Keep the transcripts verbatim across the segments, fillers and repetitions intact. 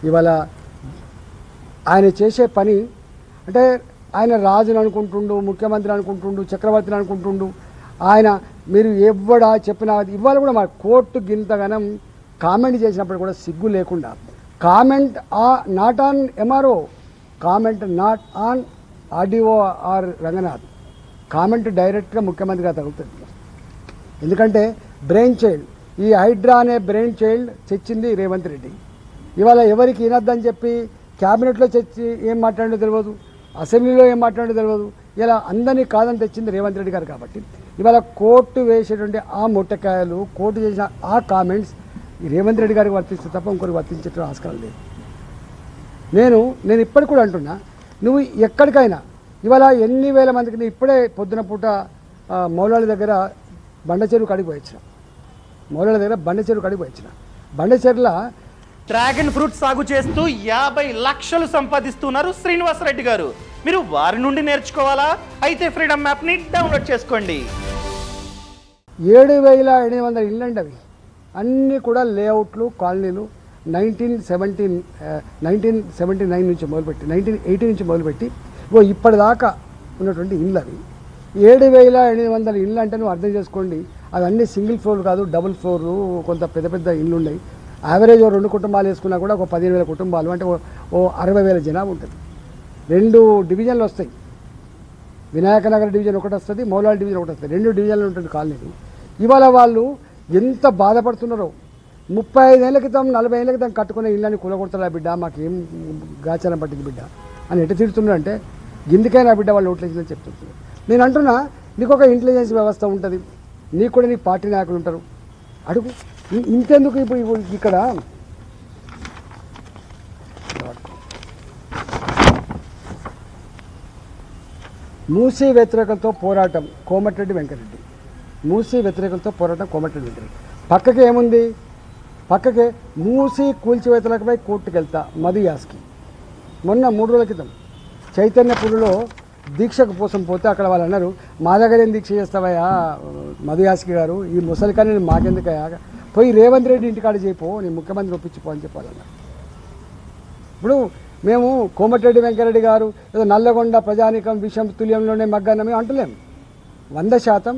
ఇవాళ ఆయన చేసే పని అంటే ఆయన రాజుని అనుకుంటుండు, ముఖ్యమంత్రి అనుకుంటుండు, చక్రవర్తిని అనుకుంటుండు. ఆయన మీరు ఎవ్వడా చెప్పినా ఇవాళ కూడా మా కోర్టు గింతగనం కామెంట్ చేసినప్పుడు కూడా సిగ్గు లేకుండా కామెంట్ ఆ not on MRO, comment not on RDO or Ranganath, comment డైరెక్ట్గా ముఖ్యమంత్రి గారు తగులుతుంది. ఎందుకంటే బ్రెయిన్ చైల్డ్, ఈ హైడ్రా అనే బ్రెయిన్ చైల్డ్ తెచ్చింది రేవంత్ రెడ్డి. ఇవాళ ఎవరికి వినొద్దని చెప్పి క్యాబినెట్లో తెచ్చి ఏం మాట్లాడో తెలియదు, అసెంబ్లీలో ఏం మాట్లాడో తెలియదు. ఇలా అందరినీ కాదని తెచ్చింది రేవంత్ రెడ్డి గారు. కాబట్టి ఇవాళ కోర్టు వేసేటువంటి ఆ మొట్టకాయలు, కోర్టు చేసిన ఆ కామెంట్స్ ఈ రేవంత్ రెడ్డి గారికి వర్తిస్తే తప్ప ఇంకొకరికి వర్తించే ఆస్కారం లేదు. నేను నేను ఇప్పటికి కూడా అంటున్నా, నువ్వు ఎక్కడికైనా ఇవాళ ఎన్ని వేల మందికి నేను ఇప్పుడే పొద్దున పూట మౌలాలి దగ్గర బండచెరువు కడిగి పోయించిన మౌలాలి దగ్గర బండచెరువు కడిగి పోయించిన బండచెరుల డ్రాగన్ ఫ్రూట్ సాగు చేస్తూ యాభై లక్షలు సంపాదిస్తున్నారు శ్రీనివాసరెడ్డి గారు. మీరు వారి నుండి నేర్చుకోవాలా? అయితే ఫ్రీడమ్ యాప్ని డౌన్లోడ్ చేసుకోండి. ఏడు వేల ఎనిమిది వందల ఇళ్ళండి అవి అన్నీ కూడా లేఅవుట్లు, కాలనీలు. Nineteen seventeen nineteen seventy nine నుంచి మొదలుపెట్టి నైన్టీన్ ఎయిటీ నుంచి మొదలుపెట్టి ఓ ఇప్పటిదాకా ఉన్నటువంటి ఇళ్ళు అవి. ఏడు వేల ఎనిమిది వందల ఇళ్ళు అంటే నువ్వు అర్థం చేసుకోండి, అవన్నీ సింగిల్ ఫ్లోర్ కాదు, డబుల్ ఫ్లోర్లు, కొంత పెద్ద పెద్ద ఇళ్ళు ఉన్నాయి. యావరేజ్ ఓ రెండు కుటుంబాలు వేసుకున్నా కూడా ఒక పదిహేను వేల కుటుంబాలు అంటే ఓ అరవై వేల జనాభా ఉంటుంది. రెండు డివిజన్లు వస్తాయి, వినాయక నగర్ డివిజన్ ఒకటి వస్తుంది, మౌలాలి డివిజన్ ఒకటి వస్తుంది. రెండు డివిజన్లు ఉంటుంది కాలనీలు. ఇవాళ వాళ్ళు ఎంత బాధపడుతున్నారో, ముప్పై ఐదేళ్ల క్రితం నలభై ఏళ్ళ క్రితం కట్టుకునే ఇళ్ళని కూలగొడతారా బిడ్డ, మాకేం గాచారం పట్టింది బిడ్డ అని ఎట్ట తిడుతున్నారంటే, గిందుకైనా బిడ్డ వాళ్ళు ఓట్లు వేసిందని చెప్తున్నారు. నేను అంటున్నా, నీకు ఒక ఇంటెలిజెన్స్ వ్యవస్థ ఉంటుంది, నీకు కూడా నీ పార్టీ నాయకులు ఉంటారు, అడుగు. ఇంతెందుకు ఇప్పుడు ఇక్కడ మూసీ వ్యతిరేకలతో పోరాటం కోమటిరెడ్డి వెంకటరెడ్డి, మూసీ వ్యతిరేకలతో పోరాటం కోమటిరెడ్డి వెంకటరెడ్డి. పక్కకి ఏముంది, పక్కకే మూసీ కూల్చివేతలపై కోర్టుకు వెళ్తా మధుయాస్కి. మొన్న మూడు రోజుల క్రితం చైతన్యపురిలో దీక్షకు కోసం పోతే అక్కడ వాళ్ళు అన్నారు, మా దగ్గర ఏం దీక్ష చేస్తావయ్యా మధుయాస్కి గారు, ఈ ముసలికాన్ని మాకెందుకయ్యా, పోయి రేవంత్ రెడ్డి ఇంటికాడ చేయిపో, నేను ముఖ్యమంత్రి ఒప్పించిపో అని చెప్పాలన్నారు. ఇప్పుడు మేము కోమటిరెడ్డి వెంకరెడ్డి గారు ఏదో నల్లగొండ ప్రజానికం విషం తుల్యంలోనే మగ్గాన మేము అంటలేము. వంద శాతం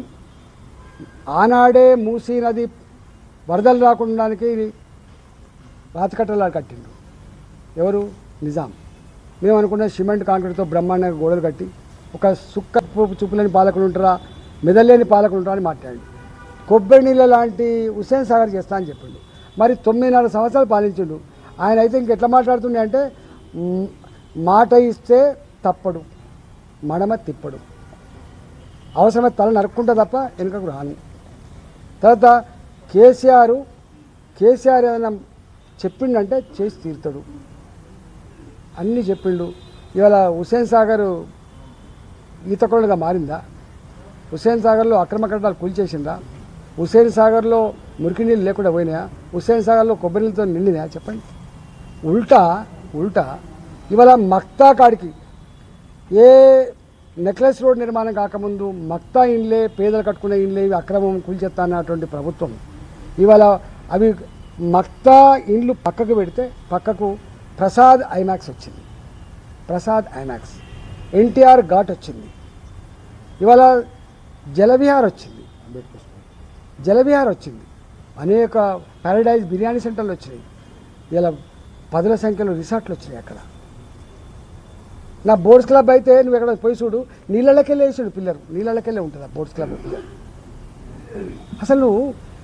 ఆనాడే మూసీ నది వరదలు రాకుండానికి రాతికట్టలా కట్టిండు ఎవరు, నిజాం. మేము అనుకున్న సిమెంట్ కాంక్రీట్తో బ్రహ్మాండంగా గోడలు కట్టి ఒక సుక్క చూపులేని పాలకులు ఉంటారా, మెదల్లేని పాలకులు ఉంటారా అని మాట్లాడి కొబ్బరి నీళ్ళ లాంటి హుస్సేన్ సాగర్ చేస్తా అని చెప్పిండు. మరి తొమ్మిదిన్నర సంవత్సరాలు పాలించిండు ఆయన. అయితే ఇంకెట్లా మాట్లాడుతుండే అంటే, మాట ఇస్తే తప్పడు, మడమ తిప్పడు, అవసరమైతే తల నరుక్కుంటా తప్ప వెనుకకు రాను. తర్వాత కేసీఆర్ కేసీఆర్ ఏదైనా చెప్పిండంటే చేసి తీరుతాడు, అన్నీ చెప్పిండు. ఇవాళ హుస్సేన్ సాగర్ ఈతకొండగా మారిందా? హుస్సేన్ సాగర్లో అక్రమ కట్టడాలు కూల్చేసిందా? హుస్సేన్ సాగర్లో మురికి నీళ్ళు లేకుండా పోయినాయా? హుస్సేన్ సాగర్లో కొబ్బరి నీళ్ళతో నిండినాయా? చెప్పండి. ఉల్టా ఉల్టా ఇవాళ మక్తా కాడికి ఏ నెక్లెస్ రోడ్ నిర్మాణం కాకముందు మక్తా ఇండ్లే, పేదలు కట్టుకునే ఇండ్లే ఇవి అక్రమం కూల్చేస్తా అన్నటువంటి ప్రభుత్వం ఇవాళ అవి మక్తా ఇండ్లు పక్కకు పెడితే పక్కకు ప్రసాద్ ఐమాక్స్ వచ్చింది, ప్రసాద్ ఐమాక్స్. ఎన్టీఆర్ ఘాట్ వచ్చింది, ఇవాళ జలవిహార్ వచ్చింది, జలవిహార్ వచ్చింది, అనేక ప్యారడైజ్ బిర్యానీ సెంటర్లు వచ్చినాయి, ఇలా పదుల సంఖ్యలో రిసార్ట్లు వచ్చినాయి. అక్కడ నా బోట్స్ క్లబ్ అయితే నువ్వు ఎక్కడ పోయి చూడు, నీళ్ళకెళ్ళే వేసాడు పిల్లలు, నీళ్ళకెళ్ళే ఉంటుంది ఆ బోట్స్ క్లబ్ పిల్లలు. అసలు నువ్వు